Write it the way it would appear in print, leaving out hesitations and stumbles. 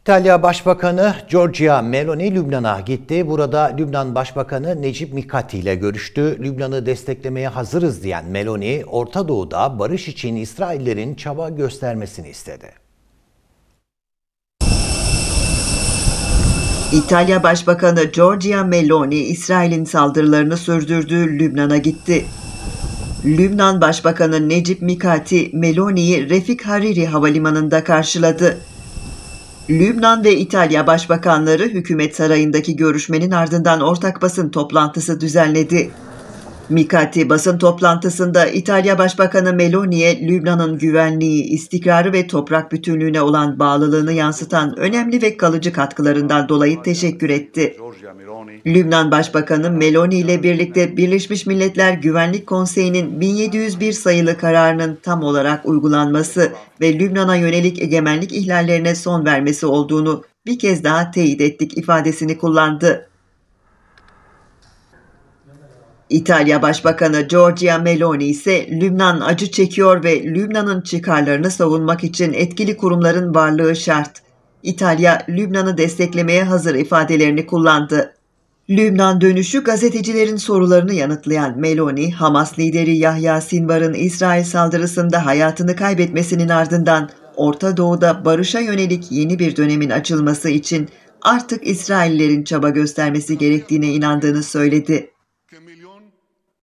İtalya Başbakanı Giorgia Meloni Lübnan'a gitti. Burada Lübnan Başbakanı Necip Mikati ile görüştü. Lübnan'ı desteklemeye hazırız diyen Meloni, Orta Doğu'da barış için İsraillerin çaba göstermesini istedi. İtalya Başbakanı Giorgia Meloni, İsrail'in saldırılarını sürdürdüğü Lübnan'a gitti. Lübnan Başbakanı Necip Mikati, Meloni'yi Refik Hariri Havalimanı'nda karşıladı. Lübnan ve İtalya Başbakanları Hükümet Sarayı'ndaki görüşmenin ardından ortak basın toplantısı düzenledi. Mikati basın toplantısında İtalya Başbakanı Meloni'ye Lübnan'ın güvenliği, istikrarı ve toprak bütünlüğüne olan bağlılığını yansıtan önemli ve kalıcı katkılarından dolayı teşekkür etti. Lübnan Başbakanı Meloni ile birlikte Birleşmiş Milletler Güvenlik Konseyi'nin 1701 sayılı kararının tam olarak uygulanması ve Lübnan'a yönelik egemenlik ihlallerine son vermesi olduğunu bir kez daha teyit ettik ifadesini kullandı. İtalya Başbakanı Giorgia Meloni ise Lübnan acı çekiyor ve Lübnan'ın çıkarlarını savunmak için etkili kurumların varlığı şart. İtalya, Lübnan'ı desteklemeye hazır ifadelerini kullandı. Lübnan dönüşü gazetecilerin sorularını yanıtlayan Meloni, Hamas lideri Yahya Sinvar'ın İsrail saldırısında hayatını kaybetmesinin ardından Orta Doğu'da barışa yönelik yeni bir dönemin açılması için artık İsraillerin çaba göstermesi gerektiğine inandığını söyledi.